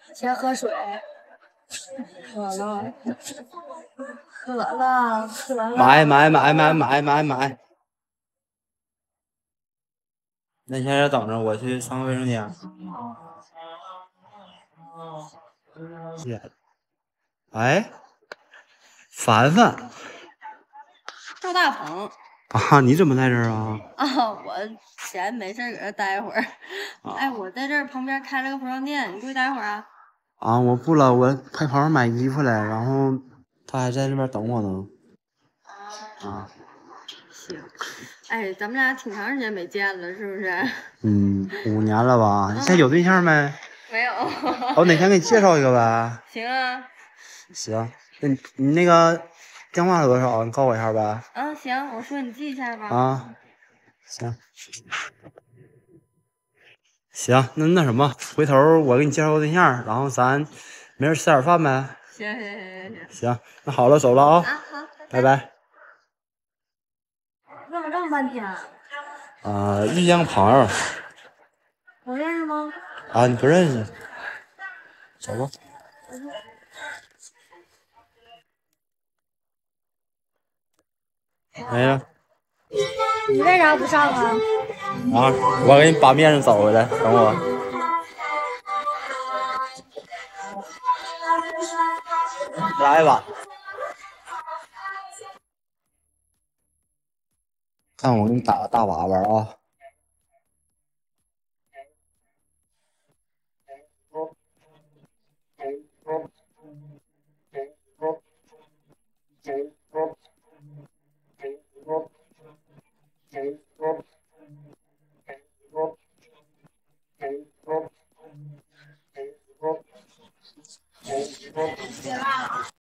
先喝水，渴了，渴了，渴了。 买！那你先在这等着，我去上个卫生间。哎，凡凡赵大鹏啊，你怎么在这儿啊？ 啊，我闲没事搁这待会儿。哎，我在这儿旁边开了个服装店，你过去待会儿啊？ 啊，我不了，我陪朋友买衣服来，然后他还在这边等我呢。啊， 行。哎，咱们俩挺长时间没见了，是不是？ 嗯，5年了吧？你现在有对象没？ 没有。 我哪天给你介绍一个呗？ 行啊。 行，那你那个电话是多少？你告诉我一下呗。 嗯，行，我说你记一下吧。 啊，行。行，那什么，回头我给你介绍个对象，然后咱没事吃点饭呗。 行。 行，那好了，走了啊。 啊，好， 拜拜。 问了这么半天， 遇见个朋友。 我认识吗？ 啊，你不认识？走吧。没呀。 你为啥不上啊？ 啊，我给你把面子找回来，等我。来吧。看我给你打个大娃娃啊。